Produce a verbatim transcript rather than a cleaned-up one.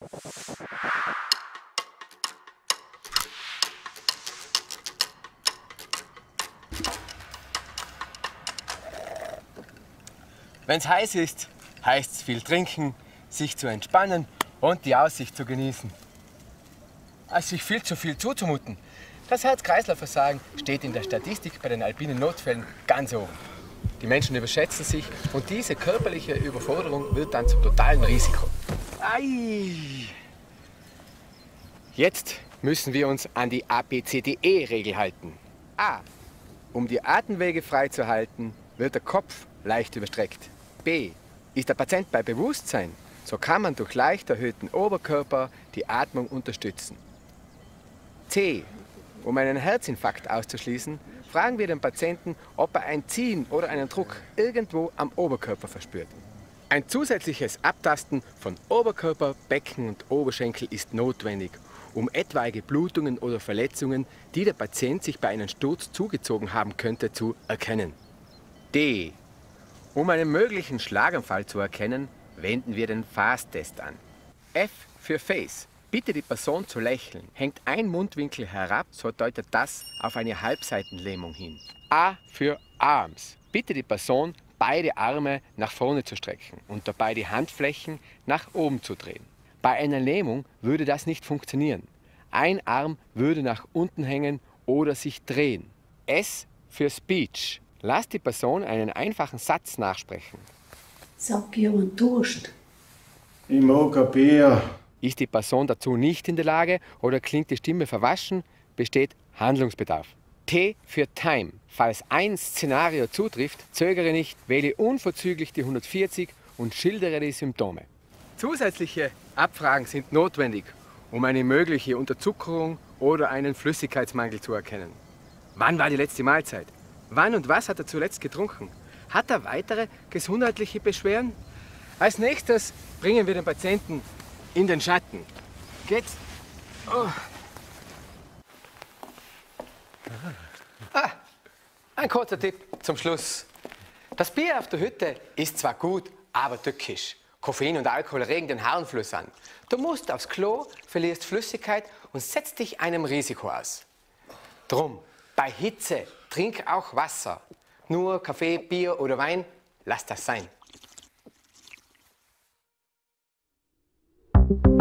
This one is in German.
Wenn es heiß ist, heißt es viel trinken, sich zu entspannen und die Aussicht zu genießen. Als sich viel zu viel zuzumuten. Das Herz-Kreislauf-Versagen steht in der Statistik bei den alpinen Notfällen ganz oben. Die Menschen überschätzen sich und diese körperliche Überforderung wird dann zum totalen Risiko. Ei. Jetzt müssen wir uns an die A B C D E-Regel halten. A. Um die Atemwege freizuhalten, wird der Kopf leicht überstreckt. B. Ist der Patient bei Bewusstsein, so kann man durch leicht erhöhten Oberkörper die Atmung unterstützen. C. Um einen Herzinfarkt auszuschließen, fragen wir den Patienten, ob er ein Ziehen oder einen Druck irgendwo am Oberkörper verspürt. Ein zusätzliches Abtasten von Oberkörper, Becken und Oberschenkel ist notwendig, um etwaige Blutungen oder Verletzungen, die der Patient sich bei einem Sturz zugezogen haben könnte, zu erkennen. D. Um einen möglichen Schlaganfall zu erkennen, wenden wir den Fast-Test an. F für Face. Bitte die Person zu lächeln. Hängt ein Mundwinkel herab, so deutet das auf eine Halbseitenlähmung hin. A für Arms. Bitte die Person, beide Arme nach vorne zu strecken und dabei die Handflächen nach oben zu drehen. Bei einer Lähmung würde das nicht funktionieren. Ein Arm würde nach unten hängen oder sich drehen. S für Speech. Lass die Person einen einfachen Satz nachsprechen. Sag jemand Durst. Ich mag ein Bier. Ist die Person dazu nicht in der Lage oder klingt die Stimme verwaschen, besteht Handlungsbedarf. T für Time. Falls ein Szenario zutrifft, zögere nicht, wähle unverzüglich die hundertvierzig und schildere die Symptome. Zusätzliche Abfragen sind notwendig, um eine mögliche Unterzuckerung oder einen Flüssigkeitsmangel zu erkennen. Wann war die letzte Mahlzeit? Wann und was hat er zuletzt getrunken? Hat er weitere gesundheitliche Beschwerden? Als nächstes bringen wir den Patienten in den Schatten. Geht's? Oh. Ah, ein kurzer Tipp zum Schluss. Das Bier auf der Hütte ist zwar gut, aber tückisch. Koffein und Alkohol regen den Harnfluss an. Du musst aufs Klo, verlierst Flüssigkeit und setzt dich einem Risiko aus. Drum, bei Hitze trink auch Wasser. Nur Kaffee, Bier oder Wein, lass das sein.